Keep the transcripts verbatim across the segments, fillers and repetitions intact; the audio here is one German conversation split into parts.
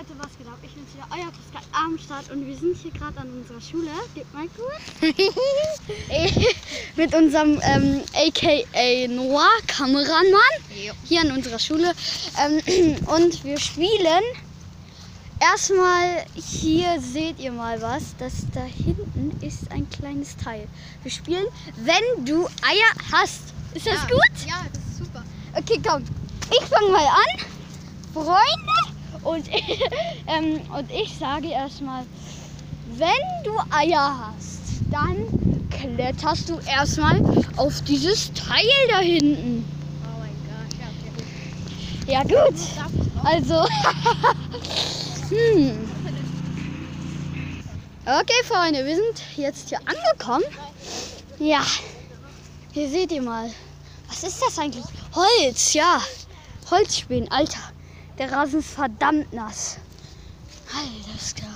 Leute, was geht ab? Ich bin's wieder, euer Pascal Armstadt und wir sind hier gerade an unserer Schule. Gebt mal kurz. Mit unserem ähm, A K A Noah Kameramann hier an unserer Schule. Ähm, und wir spielen erstmal, hier seht ihr mal was, das da hinten ist ein kleines Teil. Wir spielen, wenn du Eier hast. Ist das ja, gut? Ja, das ist super. Okay, komm. Ich fange mal an. Freunde. Und, ähm, und ich sage erstmal, wenn du Eier hast, dann kletterst du erstmal auf dieses Teil da hinten. Oh mein Gott, ja, okay. Ja gut, also, hm. Okay Freunde, wir sind jetzt hier angekommen. Ja, hier seht ihr mal, was ist das eigentlich? Holz, ja, Holzspänen, Alter. Der Rasen ist verdammt nass. Alter, ist klar.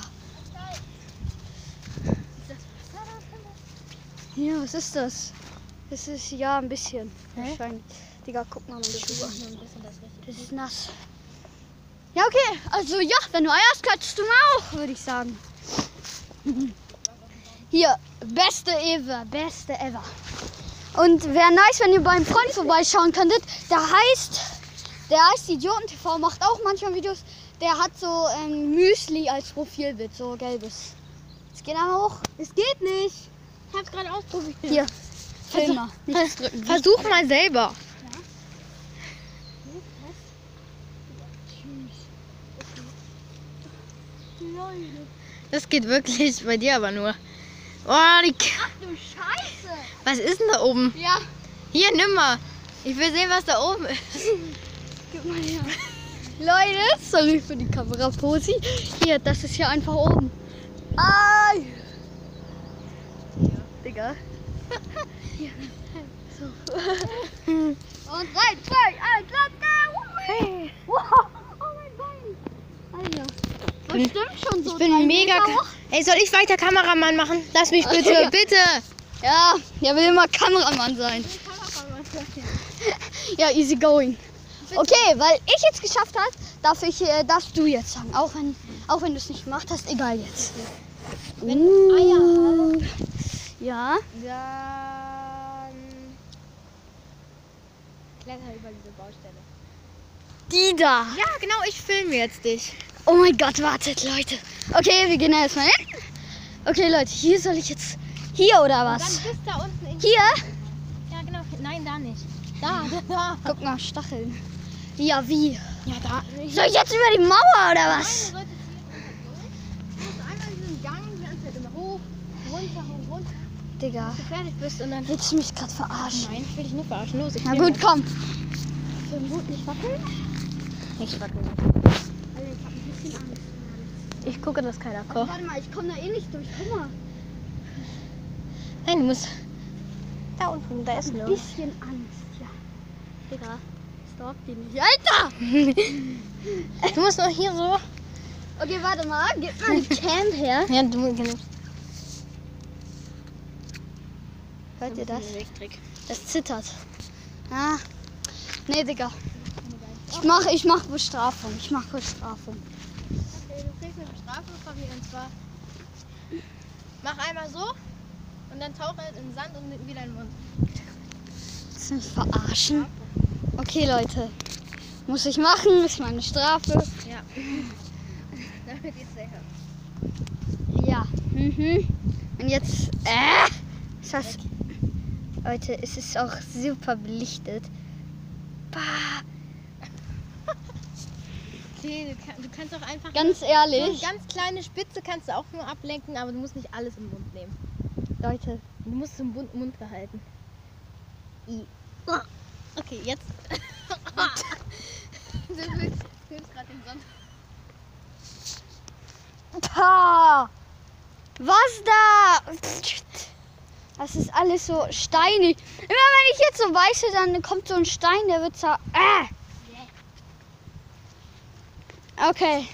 Ja, was ist das? Das ist ja ein bisschen. Hä? Wahrscheinlich. Digga, guck mal meine Schuhe an. Das ist nass. Ja, okay. Also ja, wenn du Eier hast, könntest du mal auch, würde ich sagen. Hier, beste ever, beste ever. Und wäre nice, wenn ihr beim Freund vorbeischauen könntet. Der heißt... Der heißt Idioten T V, macht auch manchmal Videos. Der hat so ähm, Müsli als Profilbild, so gelbes. Es geht aber auch. Es geht nicht. Ich hab's gerade ausprobiert. Hier, film mal. Nichts drücken. Versuch mal selber. Das geht wirklich bei dir aber nur. Oh, die K Ach du Scheiße. Was ist denn da oben? Ja. Hier, nimm mal. Ich will sehen, was da oben ist. Gib mal her. Leute, sorry für die Kameraposi. Hier, das ist hier einfach oben. Ai. Ja. Digga. Hier. So. Und drei, zwei, eins, let's go! Wow, oh mein Bein. Alter. Das bin- stimmt schon so. Ich bin drei mega... Meter hoch. Ey, soll ich weiter Kameramann machen? Lass mich bitte, Ja. bitte. Ja, der will immer Kameramann sein. Ja, easy going. Okay, weil ich jetzt geschafft habe, darf ich, äh, darfst du jetzt sagen. Auch wenn, auch wenn du es nicht gemacht hast, egal jetzt. Wenn du Eier Uh, ja. Dann... Kletter über diese Baustelle. Die da. Ja, genau, ich filme jetzt dich. Oh mein Gott, wartet, Leute. Okay, wir gehen da erstmal hin. Okay, Leute, hier soll ich jetzt. Hier oder Dann was? bist da unten in... Hier? Ja, genau. Nein, da nicht. Da, da. Guck mal, Stacheln. Ja, wie? Ja, da nicht. Soll ich jetzt über die Mauer oder was? Nein, du solltest hier runter durch. Du musst einmal diesen Gang die ganze Zeit immer hoch, runter, hoch, runter, Digga, bis du fertig bist und dann... willst du mich gerade verarschen? Nein, ich will dich nicht verarschen. Los, ich Na filme gut, komm. Für den Boot nicht wackeln? Nicht wackeln. Also, ich hab ein bisschen Angst. Ich gucke, dass keiner Also, kocht. warte mal, ich komme da eh nicht durch. Guck mal. Nein, du musst... Da unten, da ist Ein nur. bisschen Angst, ja. Digga, stalk die nicht. Alter! Du musst noch hier so... Okay, warte mal. Gib mal die Cam her. Ja, du musst... Genau. Hört ihr das? Elektrik. Das zittert. Ah. Nee, Digga. Ich mach, ich mach Bestrafung. Ich mach Bestrafung. Okay, du kriegst eine Bestrafung von mir und zwar... Mach einmal so und dann tauche in den Sand und wieder in den Mund. Willst du mich verarschen? Okay, Leute. Muss ich machen. Ist meine Strafe. Ja. Damit geht's sicher. Ja. Mhm. Und jetzt. Äh. Ist das. Leute, es ist auch super belichtet. Bah. Okay, du, kann, du kannst auch einfach... Ganz So ehrlich. eine ganz kleine Spitze kannst du auch nur ablenken, aber du musst nicht alles im Mund nehmen. Leute. Du musst es im Mund, Mund behalten. I. Okay, jetzt. Du filmst gerade den Sand. Pah. Was da? Das ist alles so steinig. Immer wenn ich jetzt so weiche, dann kommt so ein Stein, der wird so. Äh. Okay.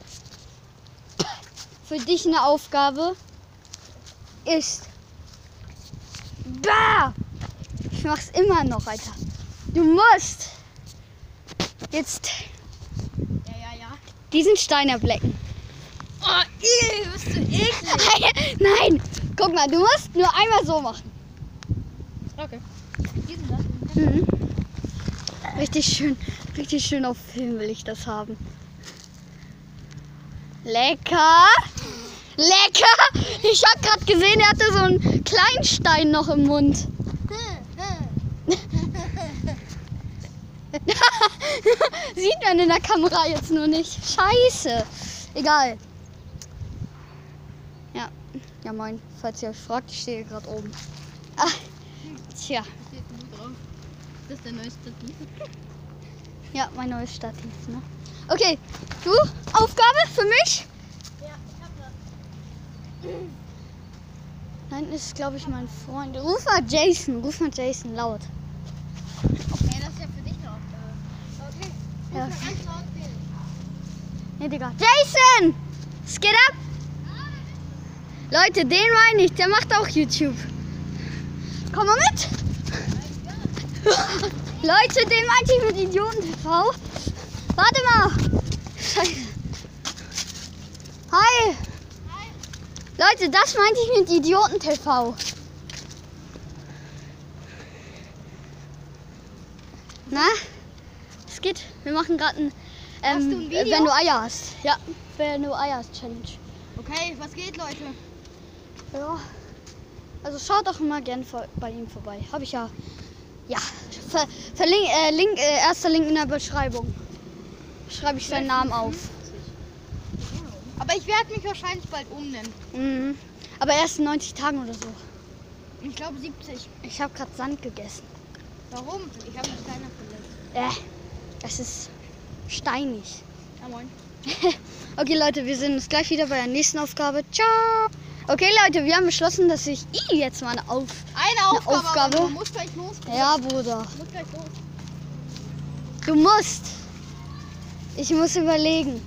Für dich eine Aufgabe ist. Bah! Ich mach's immer noch, Alter. Du musst jetzt Ja, ja, ja. Diesen Stein erblecken. Oh, ey, bist du eklig. Nein! Guck mal, du musst nur einmal so machen. Okay. Diesen da. Mhm. Richtig schön, richtig schön auf Film will ich das haben. Lecker! Lecker! Ich habe gerade gesehen, er hatte so einen kleinen Stein noch im Mund. Sieht man in der Kamera jetzt nur nicht. Scheiße. Egal. Ja, ja moin. Falls ihr euch fragt, ich stehe gerade oben. Ah, tja. Steht nur drauf. Das ist der neue Stativ. Ja, mein neues Stativ. Ne? Okay, du, Aufgabe für mich? Ja, ich hab das. Da hinten ist, glaube ich, mein Freund. Ruf mal Jason, ruf mal Jason laut. Okay, das ist ja für dich eine Aufgabe. Okay. Ja. Muss man ganz laut wählen. Nee, Digga. Jason! Es geht ab! Leute, den meine ich, der macht auch YouTube. Komm mal mit! Leute, den meinte ich mit Idioten-T V. Warte mal! Scheiße. Hi! Hi. Leute, das meinte ich mit Idioten-T V. Na? Es geht. Wir machen gerade ein, ähm, Hast du ein Video? wenn du Eier hast. Ja, wenn du Eier hast Challenge. Okay, was geht, Leute? Ja. Also schaut doch mal gern vor, bei ihm vorbei. Habe ich ja. Ja. Ver, verlink, äh, Link, äh, erster Link in der Beschreibung. Schreibe ich seinen Namen auf. Aber ich werde mich wahrscheinlich bald umnennen. Mhm. Aber erst in neunzig Tagen oder so. Ich glaube siebzig. Ich habe gerade Sand gegessen. Warum? Ich habe mich kleiner verletzt. Äh, es ist steinig. Ja, moin. Okay, Leute, wir sehen uns gleich wieder bei der nächsten Aufgabe. Ciao. Okay, Leute, wir haben beschlossen, dass ich ihm jetzt mal eine Auf... Eine Aufgabe, Aufgabe. aber du musst gleich los. Bruder. Ja, Bruder. Du musst gleich los. Du musst. Ich muss überlegen.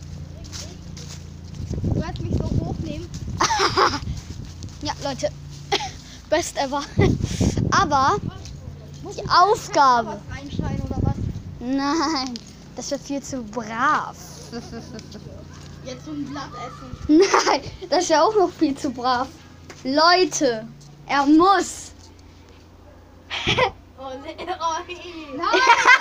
Du kannst mich so hochnehmen. Ja, Leute. Best ever. Aber Muss die ich Aufgabe. was reinschneiden oder was? Nein, das wird viel zu brav. Jetzt so ein Blatt essen. Nein, das ist ja auch noch viel zu brav. Leute, er muss. Oh, nee. Oh, nee. Nein!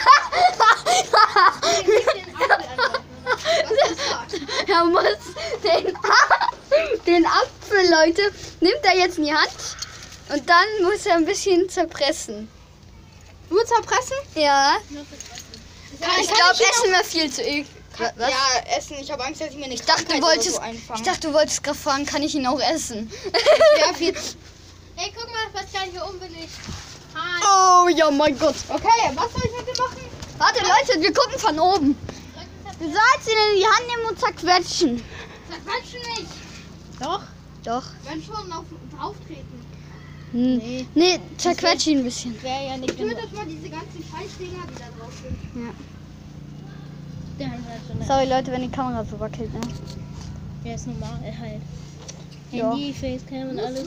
Ich den Apfel anwerfen. Was ist das? Er muss den, den Apfel, Leute, nimmt er jetzt in die Hand und dann muss er ein bisschen zerpressen. Nur zerpressen? Ja, Ja, ich glaube, Essen wäre viel zu eklig. Was? Ja, essen. Ich habe Angst, dass ich mir nicht Ich dachte, du wolltest, ich dachte, du wolltest gerade fragen, kann ich ihn auch essen? Ja, viel. Hey, guck mal, was kann hier oben bin ich. Hi. Oh ja, mein Gott. Okay, was soll ich mit dir machen? Warte, Leute, wir gucken von oben. Du sollst ihn in die Hand nehmen und zerquetschen. Zerquetschen nicht. Doch. Doch. Wenn schon auf drauf treten. Hm. Nee. Nee, zerquetsch ihn ein bisschen. Wäre ja nicht. Ich würde mal diese ganzen Scheißdinger, die da drauf sind. Ja. Der hat schon. Sorry, Leute, wenn die Kamera so wackelt, ne? Ja, ist normal, halt. Ja. Handy, Facecam und alles.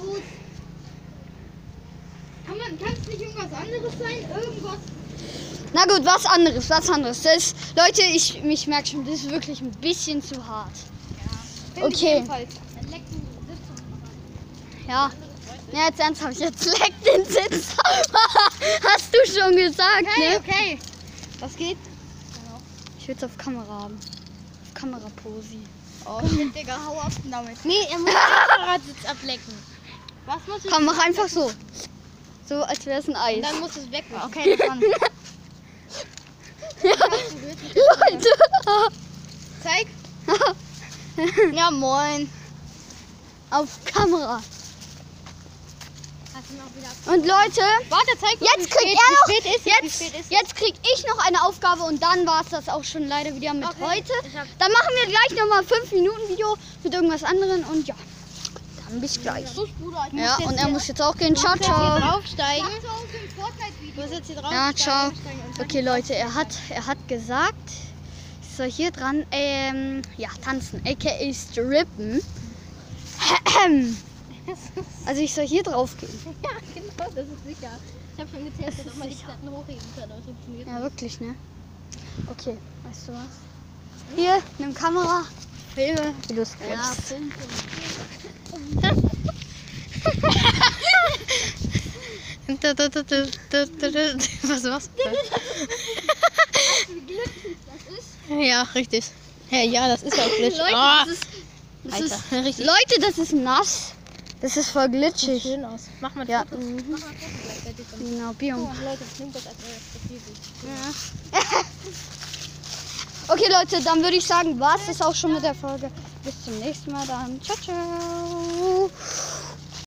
Kann man, kann es nicht irgendwas anderes sein? Irgendwas? Na gut, was anderes, was anderes. Das ist, Leute, ich, ich merke schon, das ist wirklich ein bisschen zu hart. Ja. Okay. Dann leck du Sitz. Ja. Ja, jetzt ernsthaft, jetzt leck den Sitz. Hast du schon gesagt, Okay, ne? okay. Was geht? Ich will es auf Kamera haben. Auf Kameraposi. Oh, shit, Digga, hau ab damit. Nee, er muss den Fahrradsitz ablecken. Was muss ich? Komm, mach einfach so. So, als wäre es ein Eis. Und dann muss es weg. Okay, das kann. Leute. Zeig. Ja, moin. Auf Kamera. Hast du noch wieder ab- Und Leute, Warte, zeig mal, jetzt wie kriegt spät- er noch, wie spät ist es? Wie jetzt, spät ist es? jetzt krieg ich noch eine Aufgabe und dann war es das auch schon leider wieder mit Okay, heute. ich hab- Dann machen wir gleich nochmal fünf Minuten Video mit irgendwas anderem und ja, dann bis gleich. Los, Bruder, ich muss Ja, jetzt und er hier- muss jetzt auch gehen. Ciao, Ich muss jetzt hier ciao. draufsteigen. Du musst jetzt hier draufsteigen. Ja, ciao. steigen und dann- Okay, Leute, er hat, er hat gesagt, ich soll hier dran, ähm, ja, tanzen, aka strippen. Also ich soll hier drauf gehen. Ja, genau, das ist sicher. Ich habe schon getestet, Das ob man ist die Platten hochheben kann. Das funktioniert. Ja, wirklich, ne? Okay, weißt du was? Hier, nimm Kamera. Filme, wie du es Ja, willst. Film. Was machst du? Wie glücklich das ist. Ja, richtig. Ja, ja, das ist ja auch glitschig. Leute, Oh, das ist, das Alter, ist, richtig Leute, das ist nass. Das ist voll glitschig. schön aus. Mach mal Ja, Fotos. mhm. Mach mal Foto gleichzeitig. Dann. genau, Oh, Biom. Leute, nimmt das als euer Profilbild. Ja. Okay, Leute, dann würde ich sagen, was ist auch schon mit der Folge. Bis zum nächsten Mal dann. Ciao, ciao.